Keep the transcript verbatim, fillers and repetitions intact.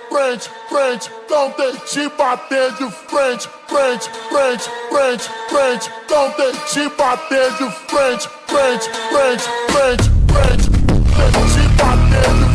frente, frente, não tente bater de frente, frente, frente, frente, frente, não tente bater de frente, frente, frente, frente, frente, tente bater de